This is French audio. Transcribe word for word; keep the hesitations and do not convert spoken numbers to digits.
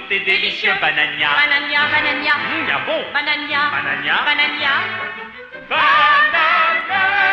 goûter délicieux banania. Banania, banania, Mmh, bien bon. banania, Banania. banania. Banania.